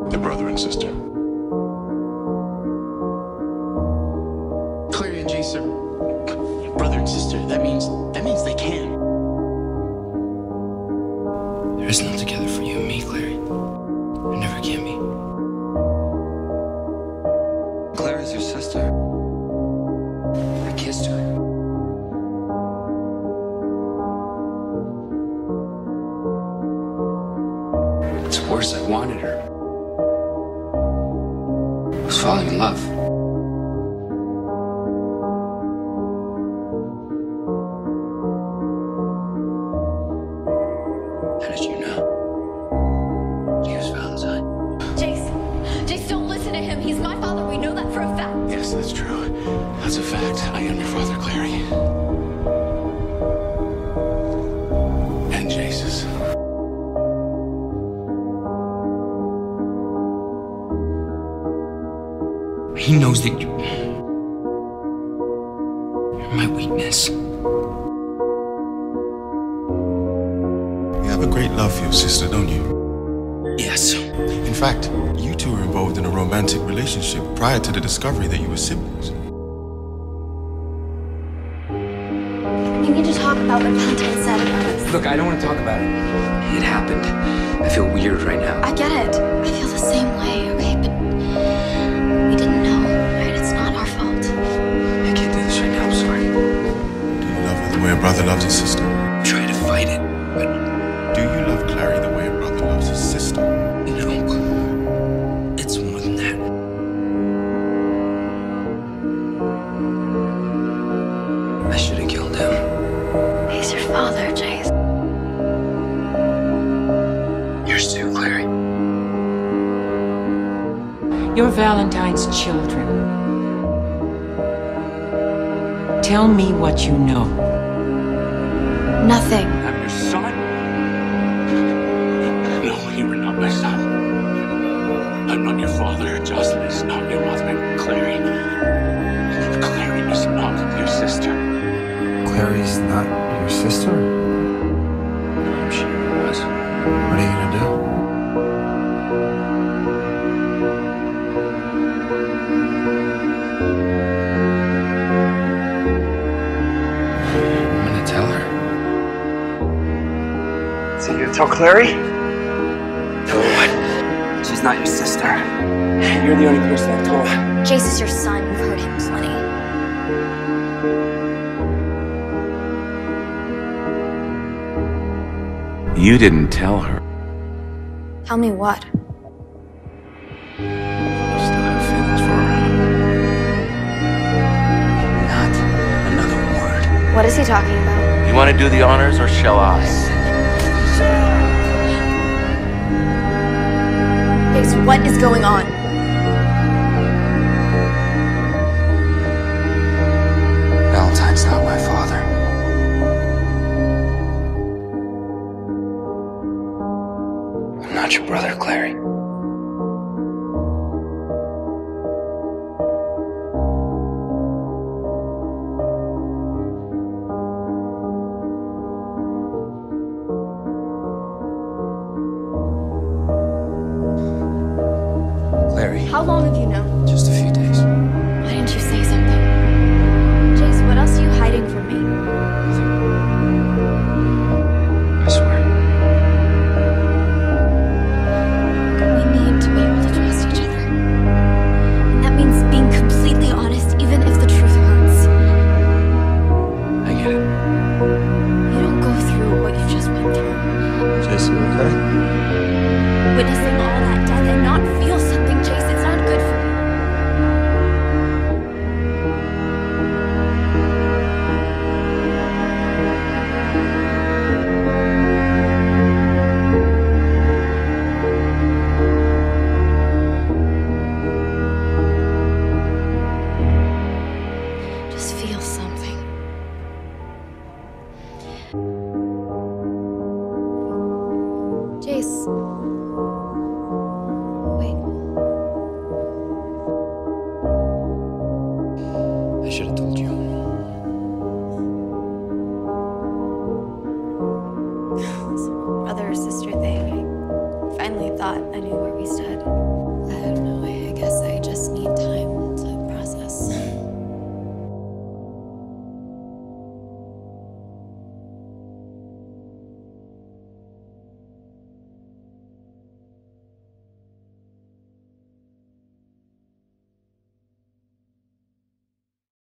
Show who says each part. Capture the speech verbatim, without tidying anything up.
Speaker 1: They're brother and sister.
Speaker 2: Clary and Jace are brother and sister. That means, that means they can.
Speaker 3: There is no together for you and me, Clary. There never can be.
Speaker 4: Clary's your sister. I kissed her. It's worse, I wanted her. I was falling in love. How did you know? He was Valentine.
Speaker 5: Jace, Jace, don't listen to him. He's my father. We know that for a fact.
Speaker 2: Yes, that's true. That's a fact. I am your father, Clary. And Jace's.
Speaker 3: He knows that you... You're my weakness.
Speaker 1: You have a great love for your sister, don't you?
Speaker 3: Yes.
Speaker 1: In fact, you two were involved in a romantic relationship prior to the discovery that you were siblings.
Speaker 5: We need to talk about what Valentine said about us.
Speaker 4: Look, I don't want to talk about it. It happened. I feel weird right now.
Speaker 5: I get it. I feel the same way, okay? But we didn't know, right? It's not our fault.
Speaker 4: I can't do this right now, I'm sorry.
Speaker 1: Do you love her the way a brother loves his sister?
Speaker 4: Try to fight it, but
Speaker 1: Do you love Clary the way a brother loves his sister?
Speaker 3: No. It's more than that.
Speaker 4: I should have killed him.
Speaker 5: He's your father, Jace.
Speaker 4: Yours too, Clary.
Speaker 6: You're Valentine's children. Tell me what you know.
Speaker 5: Nothing.
Speaker 2: I'm your son? No, you are not my son. I'm not your father. Jocelyn is not your mother. Clary. Clary is not your sister.
Speaker 4: Clary's not your sister?
Speaker 3: I'm sure it was.
Speaker 4: What are you gonna do?
Speaker 3: I'm gonna tell her.
Speaker 4: So you're gonna tell Clary?
Speaker 3: No, what?
Speaker 4: She's not your sister. You're the only person I told.
Speaker 5: Jace is your son. You've heard him plenty.
Speaker 7: You didn't tell her.
Speaker 5: Tell me what?
Speaker 3: You still have feelings for her.
Speaker 4: Not another word.
Speaker 5: What is he talking about?
Speaker 7: You want to do the honors, or shall I?
Speaker 5: Jace, what is going on?
Speaker 4: Valentine's not my father. I'm not your brother, Clary. Clary,
Speaker 5: How long have you known?
Speaker 4: just a few days.
Speaker 5: Why didn't you say something? Jace, what else are you hiding from me?
Speaker 4: I swear.
Speaker 5: We need to be able to trust each other. And that means being completely honest, even if the truth hurts.
Speaker 4: I get it.
Speaker 5: You don't go through what you just went through.
Speaker 4: Jason, okay?
Speaker 5: Witnessing all that death and not feel something, Jace, it's not good for me. Just feel something. Jace. Wait.
Speaker 3: I should have told you.
Speaker 5: This brother or sister thing. I finally thought I knew where we stood.